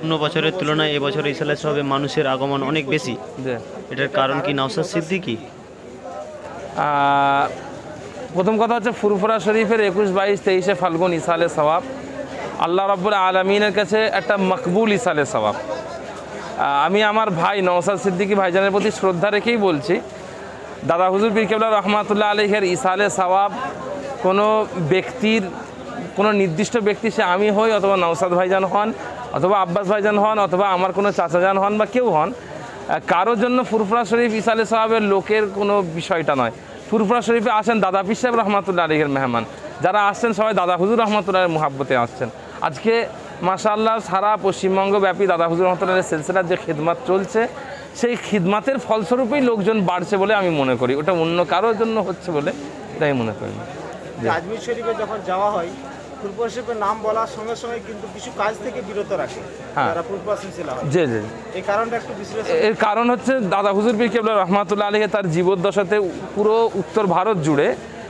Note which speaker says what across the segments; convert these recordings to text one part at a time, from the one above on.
Speaker 1: অন্য বছরের তুলনায় এবছর ইসালে সাহেবে মানুষের আগমন অনেক বেশি, এটার কারণ কি নওশাদ সিদ্দিকী?
Speaker 2: প্রথম কথা হচ্ছে ফুরফুরা শরীফের 21, 22, 23 ফাল্গুন ইসালে সওয়াব আল্লাহ রাব্বুল আলামিনের কাছে একটা মকবুল ইসালে সওয়াব। আমি আমার ভাই নওশাদ সিদ্দিকী ভাইজানের প্রতি শ্রদ্ধা রেখেই বলছি, দাদা হুজুর পীর কেবলা রহমাতুল্লাহ আলাইহির ইসালে সওয়াব কোনো ব্যক্তির, কোনো নির্দিষ্ট ব্যক্তি, সে আমি হই অথবা নওশাদ ভাইজান হন অথবা আব্বাস ভাইজান হন অথবা আমার কোনো চাচাজান হন বা কেউ হন, কারোর জন্য ফুরফুরা শরীফ ইসালে সওয়াবের লোকের কোনো বিষয়টা নয়। ফুরফুরা শরীফে আসেন দাদা পীর সাহেব রহমাতুল্লাহ আলাইহির মেহমান, যারা আসছেন সবাই দাদা হুজুর রহমাতুল্লাহের মুহাব্বতে আসছেন। আজকে মাশাআল্লাহ সারা পশ্চিমবঙ্গ ব্যাপী দাদা হুজুর রহমাতুল্লাহের সিলসিলার যে খিদমত চলছে, সেই খিদমতের ফলস্বরূপেই লোকজন বাড়ছে বলে আমি মনে করি, ওটা অন্য কারোর জন্য হচ্ছে বলে এটাই মনে করি না।
Speaker 3: আজমির শরীফে যখন যাওয়া হয়, ফুরফুরা শরীফের নাম বলার সঙ্গে সঙ্গে কিন্তু কিছু কাজ থেকে বিরত রাখে যারা ফুরফুরা সিলসিলা হয়।
Speaker 2: জি জি,
Speaker 3: এই কারণটা একটু বিশ্লেষণ।
Speaker 2: এর কারণ হচ্ছে দাদা হুজুর পীর কেবলা রহমাতুল্লাহ আলাইহি তার জীবদ্দশাতে পুরো উত্তর ভারত জুড়ে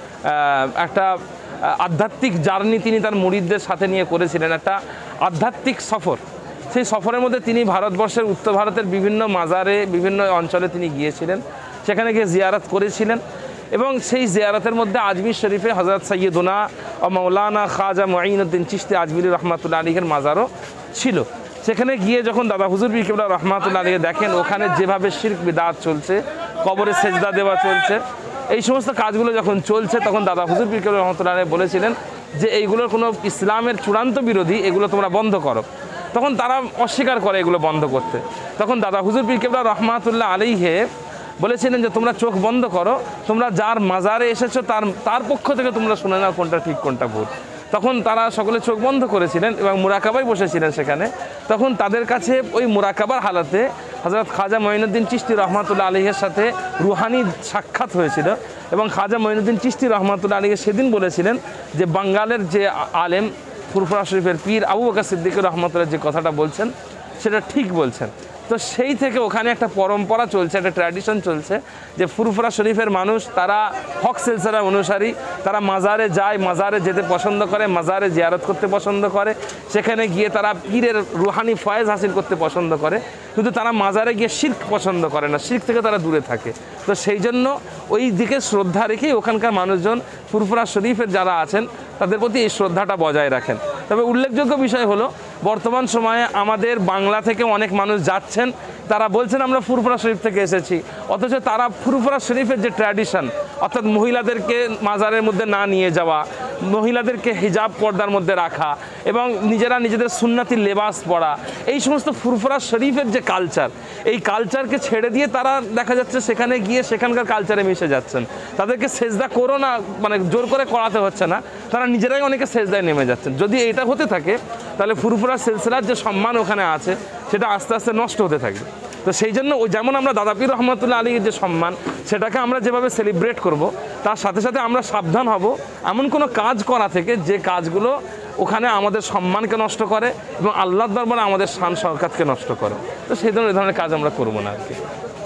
Speaker 2: একটা আধ্যাত্মিক জার্নি তিনি তার মুরিদদের সাথে নিয়ে করেছিলেন, একটা আধ্যাত্মিক সফর। সেই সফরের মধ্যে তিনি ভারতবর্ষের উত্তর ভারতের বিভিন্ন মাজারে, বিভিন্ন অঞ্চলে তিনি গিয়েছিলেন, সেখানে গিয়ে জিয়ারত করেছিলেন। এবং সেই জিয়ারতের মধ্যে আজমির শরীফে হযরত সৈয়দুনা ও মৌলানা খাজা মুঈনুদ্দিন চিশতি আজমিরি রহমাতুল্লাহ আলাইহির মাজারও ছিল। সেখানে গিয়ে যখন দাদা হুজুর পীর কেবলা রহমাতুল্লাহ আলাইহি দেখেন ওখানে যেভাবে শিরক বিদআত চলছে, কবরে সেজদা দেওয়া চলছে, এই সমস্ত কাজগুলো যখন চলছে, তখন দাদা হুজুর পীর কেবলা রহমাতুল্লাহ আলাইহি বলেছিলেন যে এইগুলোর কোনো ইসলামের চূড়ান্ত বিরোধী, এগুলো তোমরা বন্ধ করো। তখন তারা অস্বীকার করে এগুলো বন্ধ করতে। তখন দাদা হুজুর পীর কেবলা রহমাতুল্লাহ আলাইহি বলেছিলেন যে তোমরা চোখ বন্ধ করো, তোমরা যার মাজারে এসেছো তার পক্ষ থেকে তোমরা শুনে নাও কোনটা ঠিক কোনটা ভুল। তখন তারা সকলে চোখ বন্ধ করেছিলেন এবং মুরাকাবায় বসেছিলেন সেখানে। তখন তাদের কাছে ওই মুরাকাবার হালাতে হযরত খাজা মুঈনুদ্দিন চিশতি রহমাতুল্লাহ আলাইহির সাথে রুহানি সাক্ষাৎ হয়েছিল এবং খাজা মুঈনুদ্দিন চিশতি রহমাতুল্লাহ আলাইহি সেদিন বলেছিলেন যে বাঙ্গালের যে আলেম ফুরফুরা শরীফের পীর আবু বকর সিদ্দিক রহমাতুল্লাহ যে কথাটা বলছেন সেটা ঠিক বলছেন। তো সেই থেকে ওখানে একটা পরম্পরা চলছে, একটা ট্র্যাডিশন চলছে যে ফুরফুরা শরীফের মানুষ তারা হক সিলসিলার অনুসারী, তারা মাজারে যায়, মাজারে যেতে পছন্দ করে, মাজারে জিয়ারত করতে পছন্দ করে, সেখানে গিয়ে তারা পীরের রুহানি ফয়েজ হাসিল করতে পছন্দ করে, কিন্তু তারা মাজারে গিয়ে শিরক পছন্দ করে না, শিরক থেকে তারা দূরে থাকে। তো সেই জন্য ওই দিকে শ্রদ্ধা রেখেই ওখানকার মানুষজন ফুরফুরা শরীফের যারা আছেন তাদের প্রতি এই শ্রদ্ধাটা বজায় রাখেন। তবে উল্লেখযোগ্য বিষয় হলো বর্তমান সময়ে আমাদের বাংলা থেকে অনেক মানুষ যাচ্ছেন, তারা বলছেন আমরা ফুরফুরা শরীফ থেকে এসেছি, অথচ তারা ফুরফুরা শরীফের যে ট্র্যাডিশন, অর্থাৎ মহিলাদেরকে মাজারের মধ্যে না নিয়ে যাওয়া, মহিলাদেরকে হিজাব পর্দার মধ্যে রাখা এবং নিজেরা নিজেদের সুন্নতি লেবাস পরা, এই সমস্ত ফুরফুরা শরীফের যে কালচার, এই কালচারকে ছেড়ে দিয়ে তারা দেখা যাচ্ছে সেখানে গিয়ে সেখানকার কালচারে মিশে যাচ্ছেন। তাদেরকে সেজদা করো না মানে জোর করে করাতে হচ্ছে না, তারা নিজেরাই অনেকে সেজদায় নেমে যাচ্ছেন। যদি এটা হতে থাকে তাহলে ফুরফুরা সিলসিলার যে সম্মান ওখানে আছে সেটা আস্তে আস্তে নষ্ট হতে থাকবে। তো সেই জন্য ওই যেমন আমরা দাদা পীর রহমাতুল্লাহ আলাইহির যে সম্মান সেটাকে আমরা যেভাবে সেলিব্রেট করব, তার সাথে সাথে আমরা সাবধান হব এমন কোনো কাজ করা থেকে যে কাজগুলো ওখানে আমাদের সম্মানকে নষ্ট করে এবং আল্লাহর দরবারে আমাদের শান শওকতকে নষ্ট করে। তো সেই ধরনের কাজ আমরা করবো না আর কি।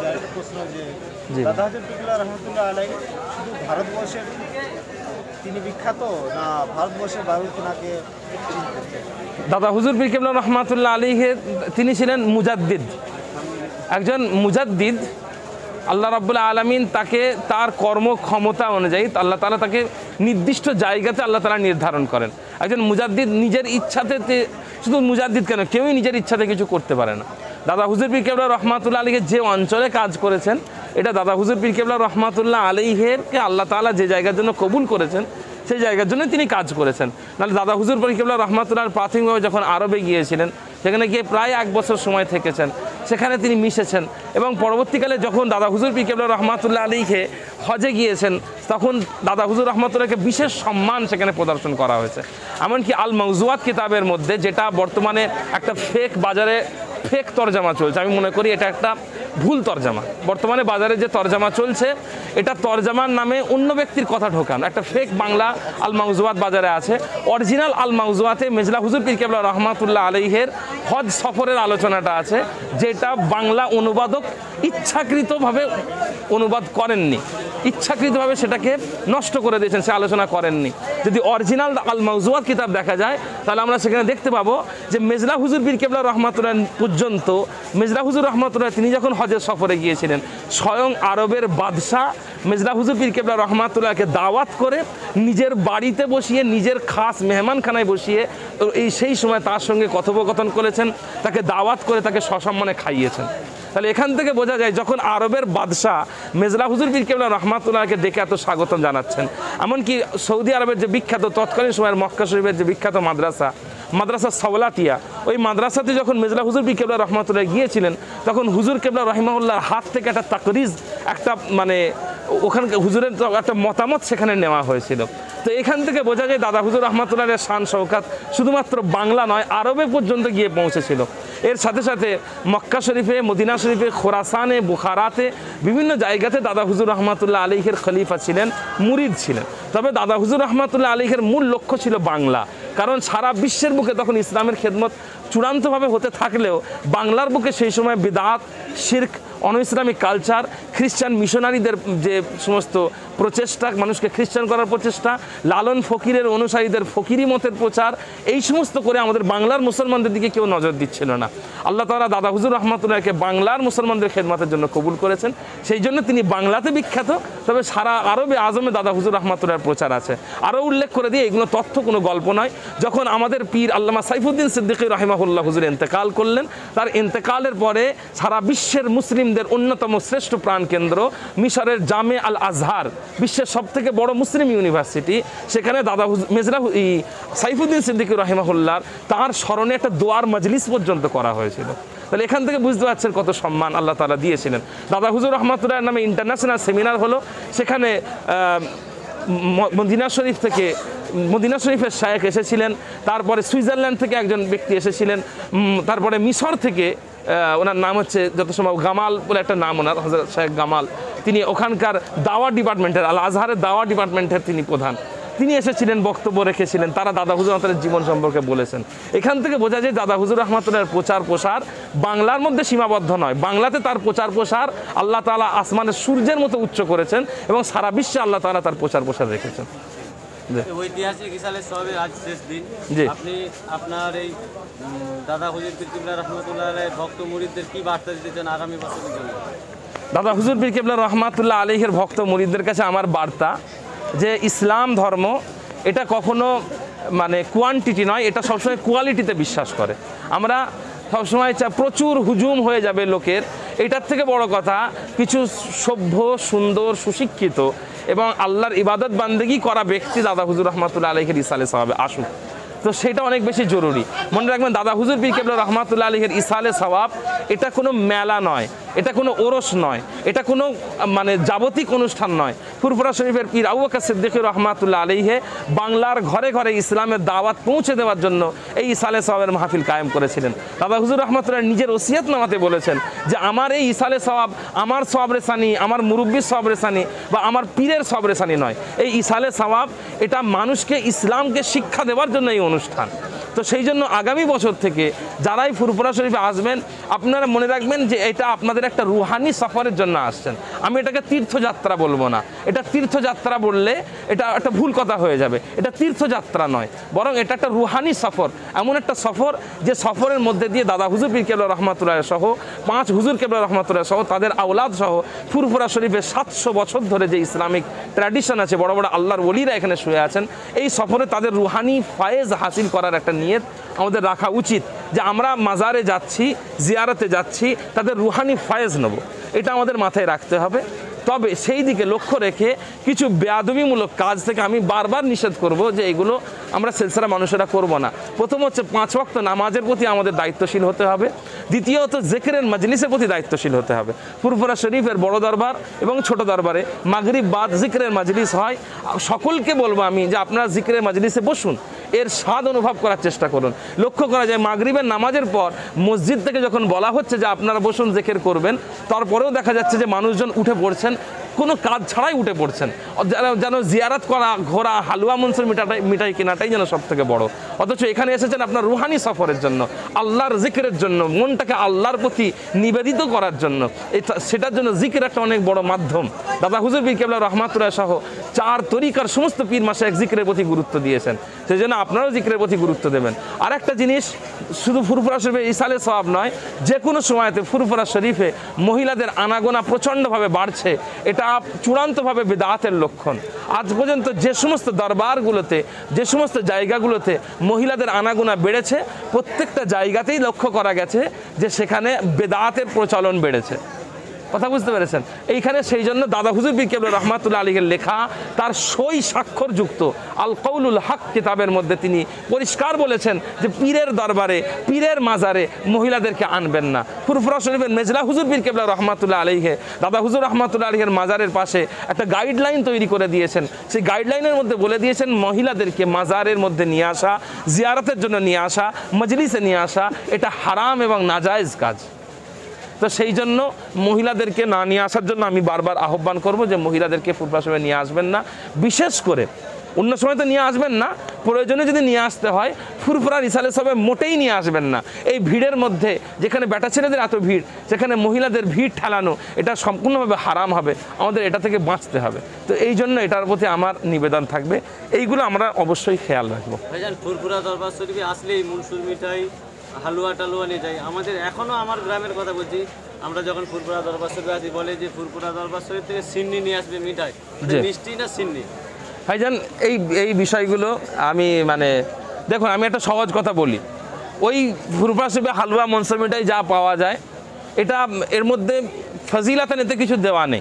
Speaker 3: জি, দাদা হুজুর পীর কেবলা রহমাতুল্লাহ আলাইহি শুধু ভারতবর্ষের তিনি বিখ্যাত না ভারতবর্ষের বাইরেও তিনাকে চিনতেন?
Speaker 2: দাদা হুজুর পীর কেবলা রহমাতুল্লাহ আলাইহি তিনি ছিলেন মুজাদ্দিদ, একজন মুজাদ্দিদ। আল্লাহ রাব্বুল আলামিন তাকে তার কর্মক্ষমতা অনুযায়ী আল্লাহ তাআলা তাকে নির্দিষ্ট জায়গাতে আল্লাহ তাআলা নির্ধারণ করেন। একজন মুজাদ্দিদ নিজের ইচ্ছাতে, শুধু মুজাদ্দিদ কেন, কেউই নিজের ইচ্ছাতে কিছু করতে পারে না। দাদা হুজুর পীর কেবলা রহমাতুল্লাহ আলাইহি যে অঞ্চলে কাজ করেছেন, এটা দাদা হুজুর পীর কেবলা রহমাতুল্লাহ আলাইহিকে আল্লাহ তাআলা যে জায়গার জন্য কবুল করেছেন সেই জায়গার জন্য তিনি কাজ করেছেন। নাহলে দাদা হুজুর পীর কেবলা রহমাতুল্লাহ প্রাথমিকভাবে যখন আরবে গিয়েছিলেন সেখানে গিয়ে প্রায় 1 বছর সময় থেকেছেন, সেখানে তিনি মিশেছেন এবং পরবর্তীকালে যখন দাদা হুজুর পীর কেবলা রহমাতুল্লাহ আলাইহি হজে গিয়েছেন তখন দাদা হুজুর রহমাতুল্লাহকে বিশেষ সম্মান সেখানে প্রদর্শন করা হয়েছে। এমনকি আল মাউজুয়াত কিতাবের মধ্যে, যেটা বর্তমানে একটা ফেক বাজারে ফেক তরজামা চলছে, আমি মনে করি এটা একটা ভুল তরজামা। বর্তমানে বাজারে যে তরজামা চলছে এটা তরজামার নামে অন্য ব্যক্তির কথা ঢোকান, একটা ফেক বাংলা আল মাউজুয়াত বাজারে আছে। অরিজিনাল আল মাউজুয়াতে মেজলা হুজুর পীর কেবলা রহমাতুল্লাহ আলাইহের হজ সফরের আলোচনাটা আছে, যেটা বাংলা অনুবাদক ইচ্ছাকৃতভাবে অনুবাদ করেননি, ইচ্ছাকৃতভাবে সেটাকে নষ্ট করে দিয়েছেন, সে আলোচনা করেননি। যদি অরিজিনাল আল মাউজুয়াত কিতাব দেখা যায় তাহলে আমরা সেখানে দেখতে পাবো যে মেজলা হুজুর পীর কেবলা রহমাতুল্লাহ পর্যন্ত, মেজলা হুজুর রহমাতুল্লাহ তিনি যখন হজের সফরে গিয়েছিলেন, স্বয়ং আরবের বাদশাহ মেজলা হুজুর পীর কেবলা রহমাতুল্লাহকে দাওয়াত করে নিজের বাড়িতে বসিয়ে, নিজের খাস মেহমানখানায় বসিয়ে সেই সময় তার সঙ্গে কথোপকথন করেছেন, তাকে দাওয়াত করে তাকে সসম্মানে খাইয়েছেন। তাহলে এখান থেকে বোঝা যায় যখন আরবের বাদশাহ মেজলা হুজুর পীর কেবলা রহমাতুল্লাহকে ডেকে এত স্বাগতম জানাচ্ছেন, এমনকি সৌদি আরবের যে বিখ্যাত তৎকালীন সময়ের মক্কা শরীফের যে বিখ্যাত মাদ্রাসা সাওলাতিয়া, ওই মাদ্রাসাতে যখন মেজলা হুজুর পীর কেবলা রহমাতুল্লাহ গিয়েছিলেন তখন হুজুর কেবলা রহিমাহুল্লাহর হাত থেকে একটা তাকরিজ, একটা মানে ওখানকার হুজুরের একটা মতামত সেখানে নেওয়া হয়েছিল। তো এখান থেকে বোঝা যায় দাদা হুজুর রহমাতুল্লাহের শান শৌকাত শুধুমাত্র বাংলা নয়, আরবে পর্যন্ত গিয়ে পৌঁছেছিল। এর সাথে সাথে মক্কা শরীফে, মদিনা শরীফে, খোরাসানে, বুখারাতে, বিভিন্ন জায়গাতে দাদা হুজুর রহমাতুল্লাহ আলাইহের খলিফা ছিলেন, মুরিদ ছিলেন। তবে দাদা হুজুর রহমাতুল্লাহ আলাইহের মূল লক্ষ্য ছিল বাংলা, কারণ সারা বিশ্বের বুকে তখন ইসলামের খেদমত চূড়ান্তভাবে হতে থাকলেও বাংলার বুকে সেই সময় বিদআত, শিরক, অন ইসলামিক কালচার, খ্রিস্টান মিশনারিদের যে সমস্ত প্রচেষ্টা, মানুষকে খ্রিস্টান করার প্রচেষ্টা, লালন ফকিরের অনুসারীদের ফকিরি মতের প্রচার, এই সমস্ত করে আমাদের বাংলার মুসলমানদের দিকে কেউ নজর দিচ্ছিল না। আল্লাহ তাআলা দাদা হুজুর রহমাতুল্লাহকে বাংলার মুসলমানদের খেদমতের জন্য কবুল করেছেন, সেই জন্য তিনি বাংলাতে বিখ্যাত। তবে সারা আরবে আজমে দাদা হুজুর রহমাতুল্লাহর প্রচার আছে। আরও উল্লেখ করে দিয়ে, এগুলো তথ্য কোনো গল্প নয়, যখন আমাদের পীর আল্লামা সাইফুদ্দিন সিদ্দিকী রাহিমাহুল্লাহ হুজুর ইন্তেকাল করলেন, তার ইন্তেকালের পরে সারা বিশ্বের মুসলিমদের অন্যতম শ্রেষ্ঠ প্রাণকেন্দ্র মিশরের জামে আল আজহার, বিশ্বের সবথেকে বড় মুসলিম ইউনিভার্সিটি, সেখানে দাদা মেজলা সাইফুদ্দিন সিদ্দিকী রাহিমাহুল্লাহর তার স্মরণে একটা দোয়ার মজলিস পর্যন্ত করা হয়েছিল। তাহলে এখান থেকে বুঝতে পারছেন কত সম্মান আল্লাহ তাআলা দিয়েছিলেন। দাদা হুজুর রহমাতুল্লাহর নামে ইন্টারন্যাশনাল সেমিনার হলো, সেখানে মদিনা শরীফের শায়েখ এসেছিলেন, তারপরে সুইজারল্যান্ড থেকে একজন ব্যক্তি এসেছিলেন, তারপরে মিশর থেকে ওনার নাম হচ্ছে যত সম্ভব গামাল বলে একটা নাম, ওনার হযরত শেখ গামাল, তিনি ওখানকার দাওয়া ডিপার্টমেন্টের, আল আজহারের দাওয়া ডিপার্টমেন্টের তিনি প্রধান, তিনি এসেছিলেন, বক্তব্য রেখেছিলেন, তারা দাদা হুজুর রহমাতুল্লাহর জীবন সম্পর্কে বলেছেন। এখান থেকে বোঝা যায় দাদা হুজুর রহমাতুল্লাহর প্রচার প্রসার বাংলার মধ্যে সীমাবদ্ধ নয়, বাংলাতে তার প্রচার প্রসার আল্লাহ তাআলা আসমানের সূর্যের মতো উচ্চ করেছেন এবং সারা বিশ্বে আল্লাহ তাআলা তার প্রচার প্রসার রেখেছেন।
Speaker 4: ঐতিহাসিক ইসালে সবে আজ শেষ দিন, আপনি আপনার এই দাদা হুজুর পীর কেবলা রহমাতুল্লাহ আলাইহির ভক্ত মুরিদদের কি বার্তা দিতে চান আগামী বছরের জন্য?
Speaker 2: দাদা হুজুর পীর কেবলা রহমাতুল্লাহ আলাইহির ভক্ত মুরিদদের কাছে আমার বার্তা যে ইসলাম ধর্ম এটা কখনো মানে কোয়ান্টিটি নয়, এটা সবসময় কোয়ালিটিতে বিশ্বাস করে। আমরা সবসময় প্রচুর হুজুম হয়ে যাবে লোকের, এটার থেকে বড় কথা কিছু সভ্য, সুন্দর, সুশিক্ষিত এবং আল্লাহর ইবাদত বান্দেগি করা ব্যক্তি দাদা হুজুর রহমাতুল্লাহ আলাইহির ইসালে সওয়াবে আসুক। তো সেটা অনেক বেশি জরুরি। মনে রাখবেন দাদা হুজুর পীর কেবলা রহমাতুল্লাহ আলাইহির ইসালে সওয়াব এটা কোনো মেলা নয়, এটা কোনো ওরস নয়, এটা কোনো মানে জাগতিক অনুষ্ঠান নয়। ফুরফুরা শরীফের পীর আবু বকর সিদ্দিকী রহমাতুল্লাহ আলাইহি বাংলার ঘরে ঘরে ইসলামের দাওয়াত পৌঁছে দেওয়ার জন্য এই ইসালে সওয়াবের মাহফিল কায়েম করেছিলেন। দাদা হুজুর রহমাতুল্লাহ নিজের ওসিয়তনামাতে বলেছেন যে আমার এই ইসালে সওয়াব আমার সওয়াব রেসানি, আমার মুরব্বির সওয়াব রেসানি বা আমার পীরের সওয়াব রেসানি নয়, এই ইসালে সওয়াব এটা মানুষকে ইসলামকে শিক্ষা দেওয়ার জন্য এই অনুষ্ঠান। তো সেই জন্য আগামী বছর থেকে যারাই ফুরফুরা শরীফে আসবেন আপনারা মনে রাখবেন যে এটা আপনাদের একটা রুহানি সফরের জন্য আসছেন। আমি এটাকে তীর্থযাত্রা বলবো না, এটা তীর্থযাত্রা বললে এটা একটা ভুল কথা হয়ে যাবে। এটা তীর্থযাত্রা নয়, বরং এটা একটা রুহানি সফর, এমন একটা সফর যে সফরের মধ্যে দিয়ে দাদা হুজুর পীর কেবলা রহমাতুল্লাহ সহ 5 হুজুর কেবলা রহমাতুল্লাহ সহ তাদের আওলাদ সহ ফুরফুরা শরীফে 700 বছর ধরে যে ইসলামিক ট্র্যাডিশন আছে, বড় বড় আল্লাহর ওলিরা এখানে শুয়ে আছেন, এই সফরে তাদের রুহানি ফায়েজ হাসিল করার একটা নিয়ত আমাদের রাখা উচিত যে আমরা মাজারে যাচ্ছি, জিয়ারতে যাচ্ছি, তাদের রুহানি ফায়েজ নেব, এটা আমাদের মাথায় রাখতে হবে। তবে সেই দিকে লক্ষ্য রেখে কিছু বেয়াদবিমূলক কাজ থেকে আমি বারবার নিষেধ করব যে এগুলো আমরা সিলসিলা মানুষেরা করব না। প্রথম হচ্ছে 5 ওয়াক্ত নামাজের প্রতি আমাদের দায়িত্বশীল হতে হবে। দ্বিতীয়ত জিকিরের মজলিসের প্রতি দায়িত্বশীল হতে হবে। ফুরফুরা শরীফের বড় দরবার এবং ছোট দরবারে মাগরিব বাদ জিকিরের মজলিস হয়। সকলকে বলবো আমি যে আপনারা জিকিরের মজলিসে বসুন, এর স্বাদ অনুভব করার চেষ্টা করুন। লক্ষ্য করা যায় মাগরিবের নামাজের পর মসজিদ থেকে যখন বলা হচ্ছে যে আপনারা বসুন জিকির করবেন, তারপরেও দেখা যাচ্ছে যে মানুষজন উঠে পড়ছেন, কোনো কাজ ছাড়াই উঠে পড়ছেন, যেন জিয়ারত করা, ঘোরা, হালুয়া মনসুর মিঠাই কেনাটাই যেন সব থেকে বড়। অথচ এখানে এসেছেন আপনার রুহানি সফরের জন্য, আল্লাহর জিকিরের জন্য, মনটাকে আল্লাহর প্রতি নিবেদিত করার জন্য। সেটার জন্য জিকির একটা অনেক বড় মাধ্যম। দাদা হুজুর পীর কেবলা রহমাতুল্লাহ সহ 4 তরিকার সমস্ত পীর মাশায়েখ জিকিরের প্রতি গুরুত্ব দিয়েছেন, সেই জন্য আপনারাও জিকিরের প্রতি গুরুত্ব দেবেন। আর একটা জিনিস, শুধু ফুরফুরা শরীফে ইসালে সওয়াব নয়, যে কোনো সময়তে ফুরফুরা শরীফে মহিলাদের আনাগোনা প্রচণ্ডভাবে বাড়ছে, এটা চূড়ান্তভাবে বিদআতের লক্ষণ। আজ পর্যন্ত যে সমস্ত দরবারগুলোতে, যে সমস্ত জায়গাগুলোতে মহিলাদের আনাগোনা বেড়েছে, প্রত্যেকটা জায়গাতেই লক্ষ্য করা গেছে যে সেখানে বিদআতের প্রচলন বেড়েছে। কথা বুঝতে পেরেছেন? এইখানে সেই জন্য দাদা হুজুর পীর কেবলা রহমাতুল্লাহ আলাইহির লেখা, তার সই স্বাক্ষরযুক্ত আল কৌলুল হক কিতাবের মধ্যে তিনি পরিষ্কার বলেছেন যে পীরের দরবারে, পীরের মাজারে মহিলাদেরকে আনবেন না। ফুরফুরা শরীফের মেজলা হুজুর পীর কেবলা রহমাতুল্লাহ আলাইহি দাদা হুজুর রহমাতুল্লাহ আলাইহির মাজারের পাশে একটা গাইডলাইন তৈরি করে দিয়েছেন। সেই গাইডলাইনের মধ্যে বলে দিয়েছেন মহিলাদেরকে মাজারের মধ্যে নিয়ে আসা, জিয়ারতের জন্য নিয়ে আসা, মজলিসে নিয়ে আসা, এটা হারাম এবং নাজায়েজ কাজ। তো সেই জন্য মহিলাদেরকে না নিয়ে আসার জন্য আমি বারবার আহ্বান করব যে মহিলাদেরকে ফুরফুরা শরীফে নিয়ে আসবেন না। বিশেষ করে অন্য সময় তো নিয়ে আসবেন না, প্রয়োজনে যদি নিয়ে আসতে হয় ফুরফুরা রিসালে সবে মোটেই নিয়ে আসবেন না। এই ভিড়ের মধ্যে, যেখানে বেটা ছেলেদের এত ভিড়, সেখানে মহিলাদের ভিড় ঠেলানো, এটা সম্পূর্ণভাবে হারাম হবে। আমাদের এটা থেকে বাঁচতে হবে। তো এই জন্য এটার প্রতি আমার নিবেদন থাকবে, এইগুলো আমরা অবশ্যই খেয়াল রাখবো।
Speaker 4: ভাইজান, ফুরফুরা দরবার শরীফে আসলেই মনসুর মিঠাই, হালুয়া টালুয়া নিয়ে যাই। আমাদের এখনও আমার গ্রামের কথা বলছি, আমরা যখন ফুরফুরা দরবার শরীফে আসি বলে যে ফুরফুরা দরবার শরীফ থেকে সিন্নি নিয়ে আসবে মিঠাই, মিষ্টি না সিন্নি?
Speaker 2: ভাইজান, এই বিষয়গুলো আমি দেখুন, আমি একটা সহজ কথা বলি। ওই ফুরফুরা শরীফে হালুয়া মনসুর মিঠাই যা পাওয়া যায়, এটা এর মধ্যে ফজিলাতান এতে কিছু দেওয়া নেই,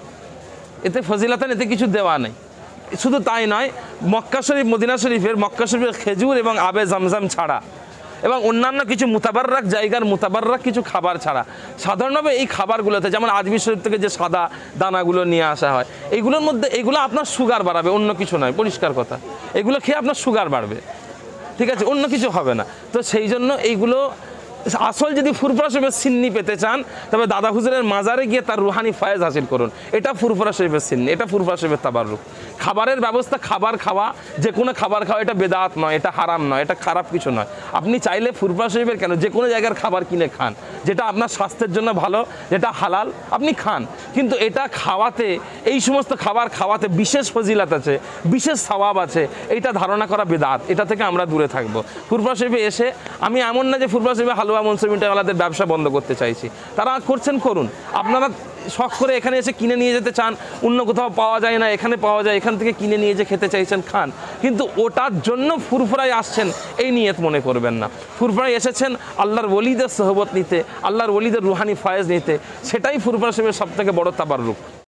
Speaker 2: এতে ফজিলাতান এতে কিছু দেওয়া নেই। শুধু তাই নয়, মক্কা শরীফ, মদিনা শরীফের মক্কা শরীফের খেজুর এবং আবে জমজম ছাড়া এবং অন্যান্য কিছু মুতাবাররাক জায়গার মুতাবাররাক কিছু খাবার ছাড়া, সাধারণভাবে এই খাবারগুলোতে, যেমন আজমির শরীফ থেকে যে সাদা দানাগুলো নিয়ে আসা হয়, এইগুলোর মধ্যে এগুলো আপনার সুগার বাড়াবে, অন্য কিছু নয়, পরিষ্কার কথা। এগুলো খেয়ে আপনার সুগার বাড়বে, ঠিক আছে, অন্য কিছু হবে না। তো সেই জন্য এইগুলো আসল যদি ফুরফুরা শরীফের সিন্নি পেতে চান, তবে দাদা হুজুরের মাজারে গিয়ে তার রুহানি ফয়েজ হাসিল করুন। এটা ফুরফুরা শরীফের সিন্নি, এটা ফুরফুরা শরীফের তাবাররুক। খাবারের ব্যবস্থা, খাবার খাওয়া, যে কোনো খাবার খাওয়া, এটা বেদাত নয়, এটা হারাম নয়, এটা খারাপ কিছু নয়। আপনি চাইলে ফুরফুরা শরীফের কেন, যে কোনো জায়গার খাবার কিনে খান, যেটা আপনার স্বাস্থ্যের জন্য ভালো, যেটা হালাল, আপনি খান। কিন্তু এটা খাওয়াতে, এই সমস্ত খাবার খাওয়াতে বিশেষ ফজিলাত আছে, বিশেষ সওয়াব আছে, এইটা ধারণা করা বেদাত। এটা থেকে আমরা দূরে থাকবো। ফুরফুরা শরীফে এসে আমি এমন না যে ফুরফুরা শরীফে হালুয়া মনসুর মিঠাইওয়ালাদের ব্যবসা বন্ধ করতে চাইছি, তারা করছেন করুন। আপনারা শখ করে এখানে এসে কিনে নিয়ে যেতে চান, অন্য কোথাও পাওয়া যায় না, এখানে পাওয়া যায়, এখান থেকে কিনে নিয়ে যে খেতে চাইছেন খান, কিন্তু ওটার জন্য ফুরফুরায় আসছেন এই নিয়ত মনে করবেন না। ফুরফুরায় এসেছেন আল্লাহর ওলিদের সোহবত নিতে, আল্লাহর ওলিদের রুহানি ফয়েজ নিতে, সেটাই ফুরফুরা শরীফের সব থেকে বড় তাবাররুক।